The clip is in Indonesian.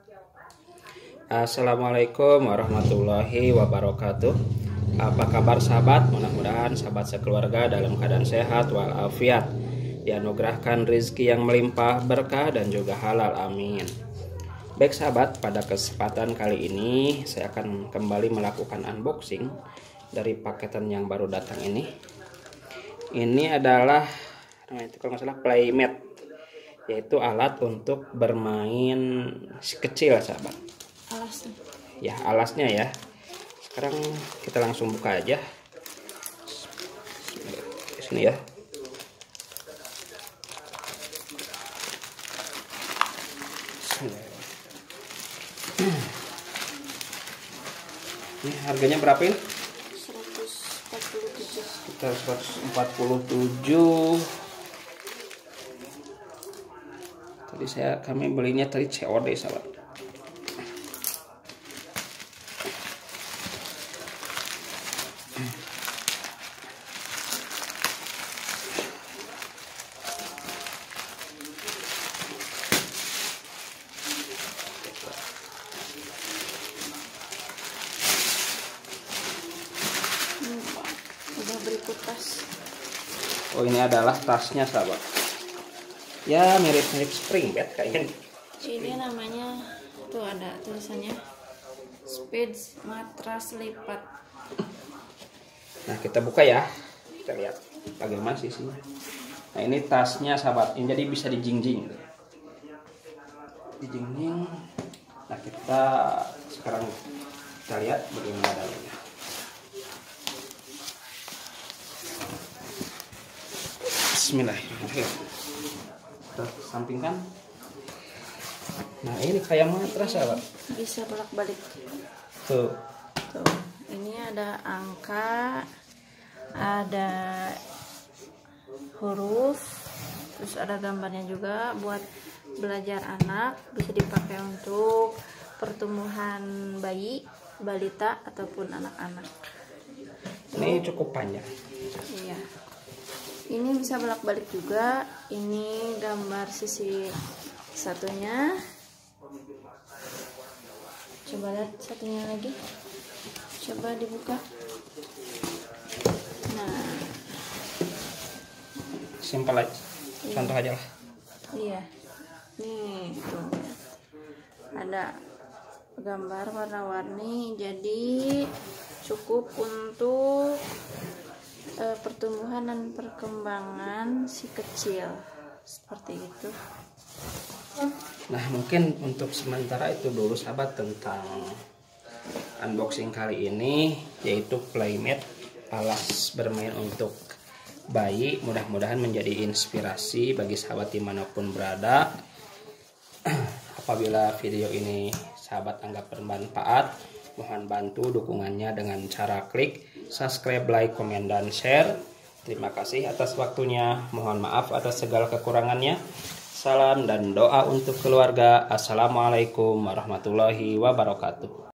Assalamualaikum warahmatullahi wabarakatuh. Apa kabar sahabat? Mudah-mudahan sahabat sekeluarga dalam keadaan sehat walafiat, dianugerahkan rezeki yang melimpah, berkah dan juga halal, amin. Baik sahabat, pada kesempatan kali ini saya akan kembali melakukan unboxing dari paketan yang baru datang ini. Ini adalah kalau nggak salah playmat, yaitu alat untuk bermain si kecil sahabat. Alasnya. Ya, alasnya ya. Sekarang kita langsung buka aja. Di sini ya. Ini harganya berapa ini? 147. Sekitar 147. Tadi kami belinya tadi COD sahabat. Udah berikut tas. Oh, ini adalah tasnya sahabat. Ya, mirip-mirip spring bed kayaknya. Ini namanya tuh ada tulisannya Speed Matras Lipat. Nah, kita buka ya. Kita lihat bagaimana sih isinya. Nah, ini tasnya sahabat. Ini jadi bisa dijingjing. Dijingjing. Nah, sekarang kita lihat bagaimana dalamnya. Bismillahirrahmanirrahim. Kita sampingkan. Nah, ini kayak matras sahabat. Bisa bolak-balik. Tuh. Ini ada angka, ada huruf, terus ada gambarnya juga buat belajar anak. Bisa dipakai untuk pertumbuhan bayi, balita ataupun anak-anak. Ini cukup panjang. Iya. Ini bisa bolak-balik juga. Ini gambar sisi satunya. Coba lihat satunya lagi. Coba dibuka. Nah, Simpel aja. Contoh aja lah. iya. Nih, tuh. Ada gambar warna-warni, jadi cukup untuk pertumbuhan dan perkembangan si kecil, seperti itu. Nah, mungkin untuk sementara itu dulu sahabat tentang unboxing kali ini, yaitu playmat, alas bermain untuk bayi. Mudah-mudahan menjadi inspirasi bagi sahabat dimanapun berada. Apabila video ini sahabat anggap bermanfaat, mohon bantu dukungannya dengan cara klik subscribe, like, komen, dan share. Terima kasih atas waktunya. Mohon maaf atas segala kekurangannya. Salam dan doa untuk keluarga. Assalamualaikum warahmatullahi wabarakatuh.